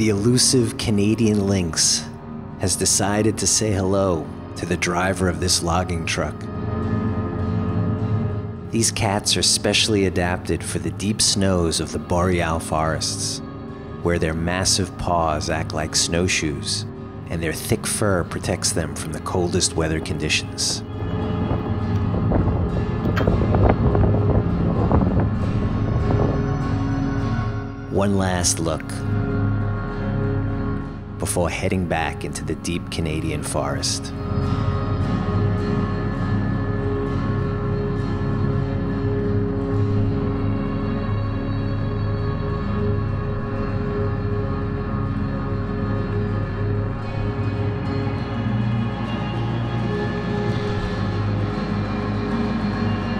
the elusive Canadian Lynx has decided to say hello to the driver of this logging truck. These cats are specially adapted for the deep snows of the boreal forests, where their massive paws act like snowshoes, and their thick fur protects them from the coldest weather conditions. One last look before heading back into the deep Canadian forest.